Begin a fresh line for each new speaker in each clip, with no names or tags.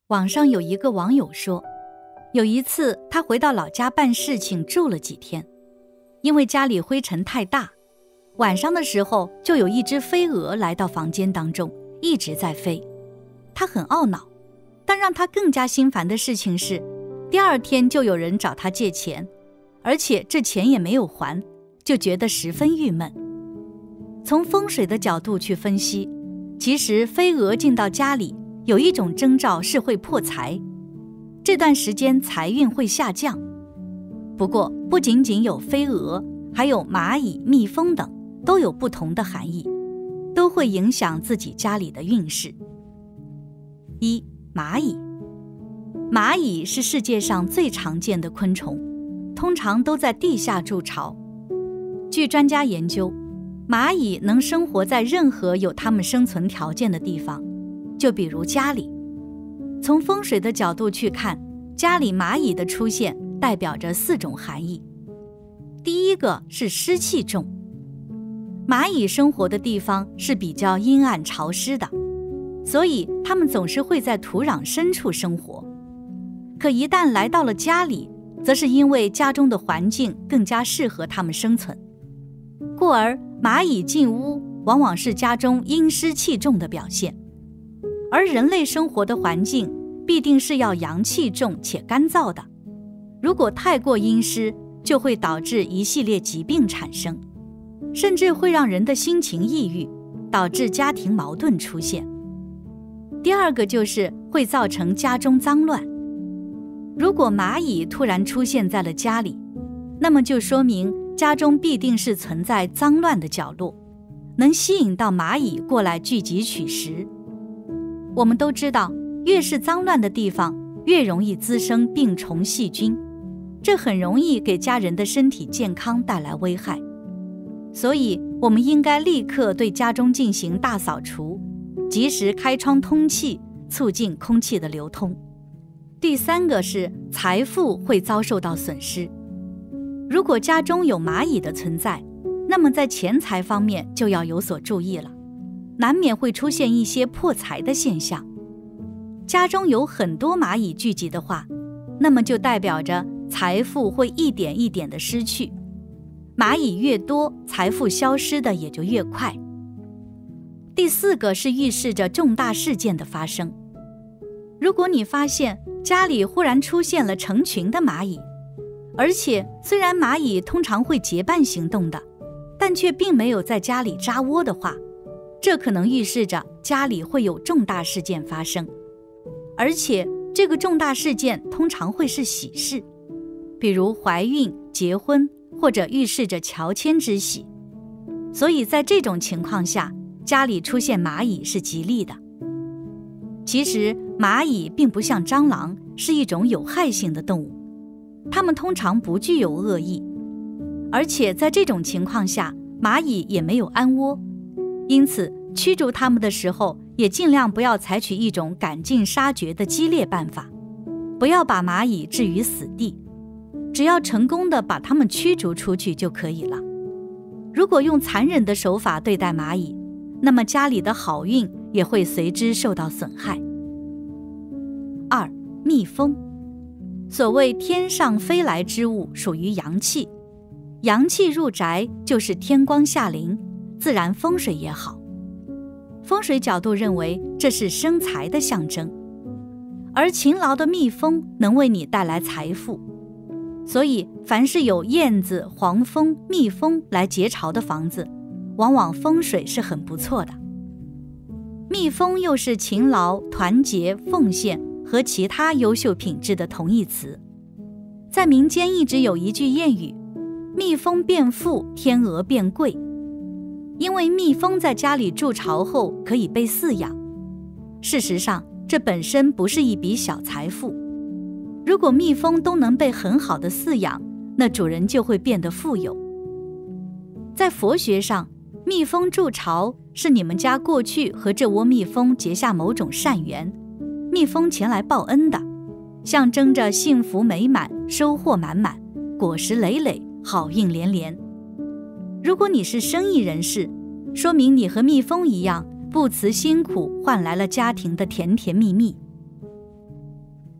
网上有一个网友说，有一次他回到老家办事情住了几天，因为家里灰尘太大，晚上的时候就有一只飞蛾来到房间当中，一直在飞。他很懊恼，但让他更加心烦的事情是，第二天就有人找他借钱，而且这钱也没有还，就觉得十分郁闷。从风水的角度去分析，其实飞蛾进到家里有一种征兆是会破财，这段时间财运会下降。不过不仅仅有飞蛾，还有蚂蚁、蜜蜂等，都有不同的含义，都会影响自己家里的运势。一、蚂蚁。蚂蚁是世界上最常见的昆虫，通常都在地下筑巢。据专家研究，蚂蚁能生活在任何有它们生存条件的地方，就比如家里。从风水的角度去看，家里蚂蚁的出现代表着4种含义。第一个是湿气重，蚂蚁生活的地方是比较阴暗潮湿的，所以它们总是会在土壤深处生活。可一旦来到了家里，则是因为家中的环境更加适合它们生存，故而蚂蚁进屋往往是家中阴湿气重的表现。而人类生活的环境必定是要阳气重且干燥的，如果太过阴湿，就会导致一系列疾病产生，甚至会让人的心情抑郁，导致家庭矛盾出现。第二个就是会造成家中脏乱。如果蚂蚁突然出现在了家里，那么就说明家中必定是存在脏乱的角落，能吸引到蚂蚁过来聚集取食。我们都知道，越是脏乱的地方，越容易滋生病虫细菌，这很容易给家人的身体健康带来危害。所以我们应该立刻对家中进行大扫除，及时开窗通气，促进空气的流通。第三个是财富会遭受到损失。如果家中有蚂蚁的存在，那么在钱财方面就要有所注意了，难免会出现一些破财的现象。家中有很多蚂蚁聚集的话，那么就代表着财富会一点一点的失去，蚂蚁越多，财富消失的也就越快。第四个是预示着重大事件的发生。如果你发现家里忽然出现了成群的蚂蚁，而且虽然蚂蚁通常会结伴行动的，但却并没有在家里扎窝的话，这可能预示着家里会有重大事件发生，而且这个重大事件通常会是喜事，比如怀孕、结婚，或者预示着乔迁之喜。所以在这种情况下，家里出现蚂蚁是吉利的。其实蚂蚁并不像蟑螂是一种有害性的动物，它们通常不具有恶意，而且在这种情况下，蚂蚁也没有安窝，因此驱逐它们的时候，也尽量不要采取一种赶尽杀绝的激烈办法，不要把蚂蚁置于死地，只要成功的把它们驱逐出去就可以了。如果用残忍的手法对待蚂蚁，那么家里的好运也会随之受到损害。2、蜜蜂。所谓天上飞来之物属于阳气，阳气入宅就是天光下临，自然风水也好。风水角度认为这是生财的象征，而勤劳的蜜蜂能为你带来财富，所以凡是有燕子、黄蜂、蜜蜂来结巢的房子，往往风水是很不错的。蜜蜂又是勤劳、团结、奉献和其他优秀品质的同义词。在民间一直有一句谚语，蜜蜂变富，天鹅变贵。因为蜜蜂在家里筑巢后可以被饲养，事实上这本身不是一笔小财富。如果蜜蜂都能被很好的饲养，那主人就会变得富有。在佛学上，蜜蜂筑巢是你们家过去和这窝蜜蜂结下某种善缘，蜜蜂前来报恩的，象征着幸福美满、收获满满、果实累累、好运连连。如果你是生意人士，说明你和蜜蜂一样，不辞辛苦换来了家庭的甜甜蜜蜜。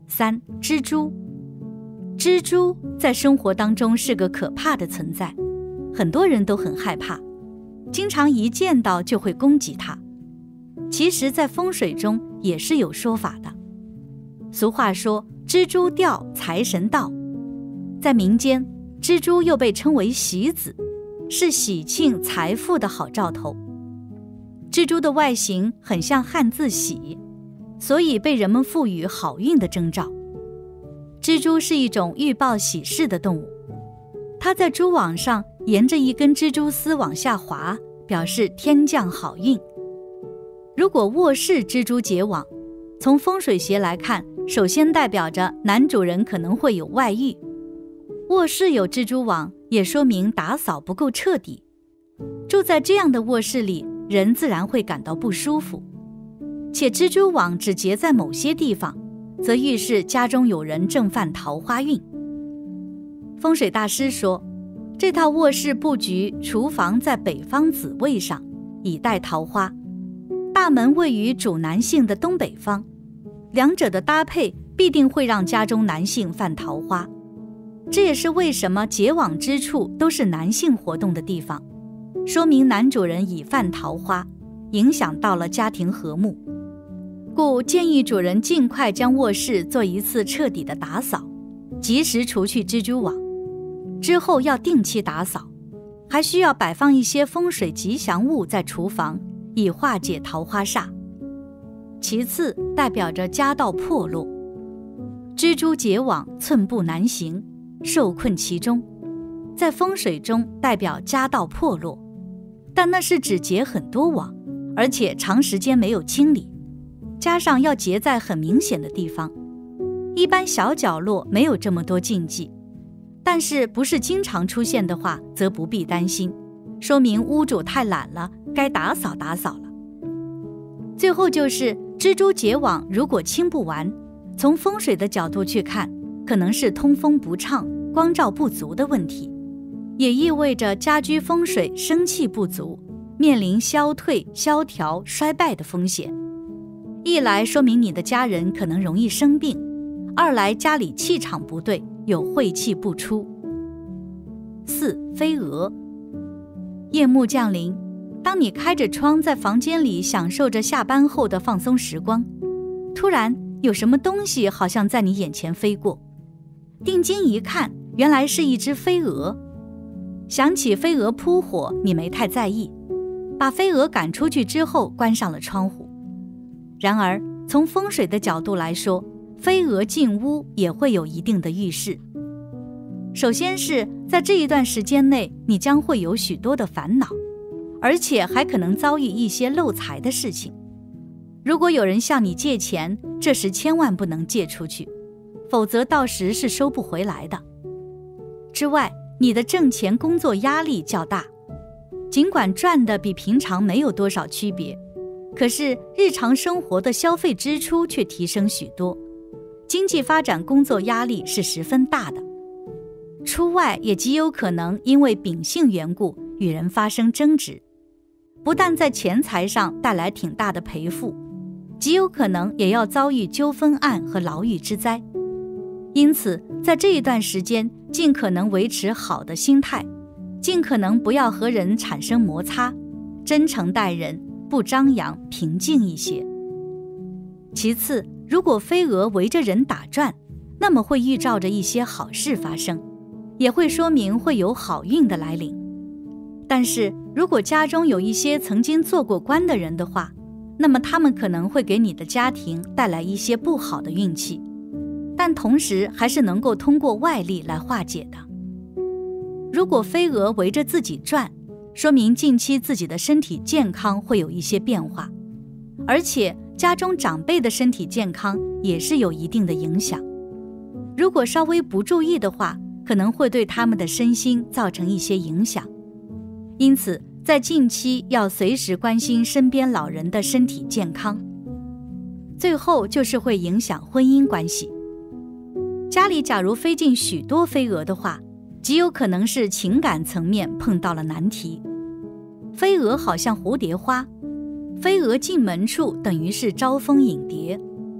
3. 蜘蛛。蜘蛛在生活当中是个可怕的存在，很多人都很害怕，经常一见到就会攻击它。其实在风水中也是有说法的。俗话说蜘蛛吊，财神到。在民间，蜘蛛又被称为喜子，是喜庆财富的好兆头。蜘蛛的外形很像汉字喜，所以被人们赋予好运的征兆。蜘蛛是一种预报喜事的动物，它在蛛网上沿着一根蜘蛛丝往下滑，表示天降好运。如果卧室蜘蛛结网，从风水学来看，首先代表着男主人可能会有外遇。卧室有蜘蛛网，也说明打扫不够彻底。住在这样的卧室里，人自然会感到不舒服。且蜘蛛网只结在某些地方，则预示家中有人正犯桃花运。风水大师说，这套卧室布局，厨房在北方子位上，以带桃花；大门位于主男性的东北方，两者的搭配必定会让家中男性犯桃花。这也是为什么结网之处都是男性活动的地方，说明男主人已犯桃花，影响到了家庭和睦。故建议主人尽快将卧室做一次彻底的打扫，及时除去蜘蛛网。之后要定期打扫，还需要摆放一些风水吉祥物在厨房，以化解桃花煞。其次，代表着家道破落。蜘蛛结网，寸步难行，受困其中，在风水中代表家道破落，但那是指结很多网，而且长时间没有清理，加上要结在很明显的地方。一般小角落没有这么多禁忌，但是不是经常出现的话，则不必担心，说明屋主太懒了，该打扫打扫了。最后就是蜘蛛结网，如果清不完，从风水的角度去看，可能是通风不畅、光照不足的问题，也意味着家居风水生气不足，面临消退、萧条、衰败的风险。一来说明你的家人可能容易生病，二来家里气场不对，有晦气不出。4. 飞蛾。夜幕降临，当你开着窗在房间里享受着下班后的放松时光，突然有什么东西好像在你眼前飞过，定睛一看，原来是一只飞蛾。想起飞蛾扑火，你没太在意，把飞蛾赶出去之后关上了窗户。然而从风水的角度来说，飞蛾进屋也会有一定的预示。首先是在这一段时间内，你将会有许多的烦恼，而且还可能遭遇一些漏财的事情。如果有人向你借钱，这时千万不能借出去，否则到时是收不回来的。之外，你的挣钱工作压力较大，尽管赚的比平常没有多少区别，可是日常生活的消费支出却提升许多，经济发展工作压力是十分大的。出外也极有可能因为秉性缘故与人发生争执，不但在钱财上带来挺大的赔付，极有可能也要遭遇纠纷案和牢狱之灾。因此在这一段时间，尽可能维持好的心态，尽可能不要和人产生摩擦，真诚待人，不张扬，平静一些。其次，如果飞蛾围着人打转，那么会预兆着一些好事发生，也会说明会有好运的来临。但是如果家中有一些曾经做过官的人的话，那么他们可能会给你的家庭带来一些不好的运气，但同时还是能够通过外力来化解的。如果飞蛾围着自己转，说明近期自己的身体健康会有一些变化，而且家中长辈的身体健康也是有一定的影响。如果稍微不注意的话，可能会对他们的身心造成一些影响。因此在近期要随时关心身边老人的身体健康。最后就是会影响婚姻关系。家里假如飞进许多飞蛾的话，极有可能是情感层面碰到了难题。飞蛾好像蝴蝶花，飞蛾进门处等于是招蜂引蝶。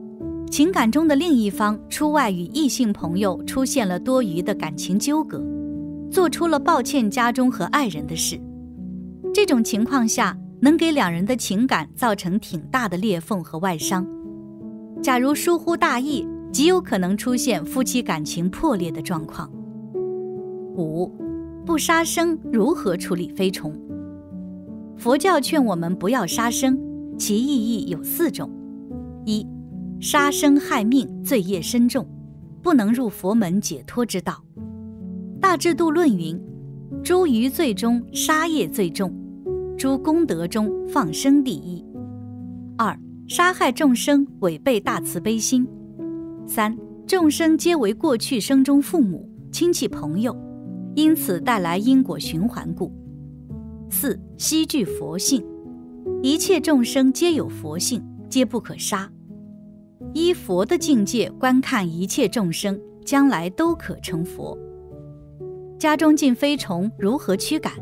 情感中的另一方出外与异性朋友出现了多余的感情纠葛，做出了抱歉家中和爱人的事。这种情况下，能给两人的情感造成挺大的裂缝和外伤。假如疏忽大意，极有可能出现夫妻感情破裂的状况。5. 不杀生如何处理飞虫？佛教劝我们不要杀生，其意义有4种。1. 杀生害命，罪业深重，不能入佛门解脱之道。大智度论云：诸余罪中杀业最重，诸功德中放生第一。2. 杀害众生违背大慈悲心。3. 众生皆为过去生中父母、亲戚朋友，因此带来因果循环故。4. 悉具佛性，一切众生皆有佛性，皆不可杀。依佛的境界观看一切众生，将来都可成佛。家中进飞虫如何驱赶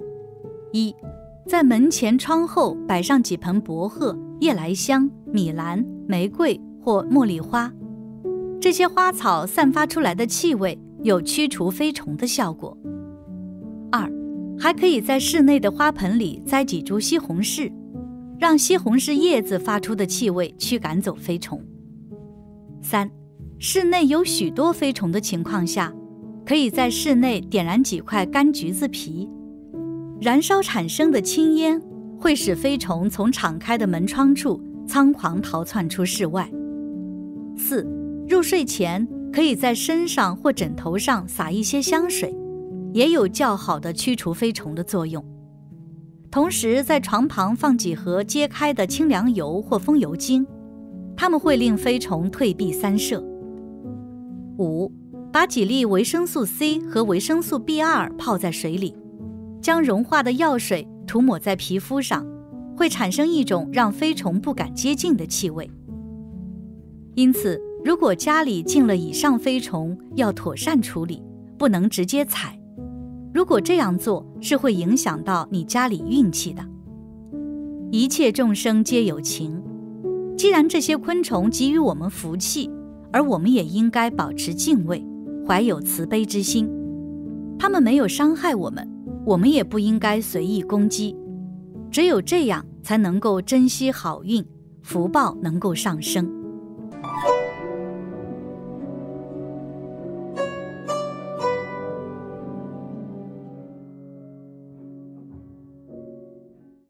？1. 在门前窗后摆上几盆薄荷、夜来香、米兰、玫瑰或茉莉花，这些花草散发出来的气味有驱除飞虫的效果。2. 还可以在室内的花盆里栽几株西红柿，让西红柿叶子发出的气味驱赶走飞虫。3. 室内有许多飞虫的情况下，可以在室内点燃几块干橘子皮，燃烧产生的青烟会使飞虫从敞开的门窗处仓皇逃窜出室外。4. 入睡前可以在身上或枕头上撒一些香水，也有较好的驱除飞虫的作用。同时在床旁放几盒揭开的清凉油或风油精，它们会令飞虫退避三舍。5. 把几粒维生素 C 和维生素 B2 泡在水里，将融化的药水涂抹在皮肤上，会产生一种让飞虫不敢接近的气味。因此，如果家里进了以上飞虫，要妥善处理，不能直接踩。如果这样做，是会影响到你家里运气的。一切众生皆有情，既然这些昆虫给予我们福气，而我们也应该保持敬畏，怀有慈悲之心。它们没有伤害我们，我们也不应该随意攻击。只有这样，才能够珍惜好运，福报能够上升。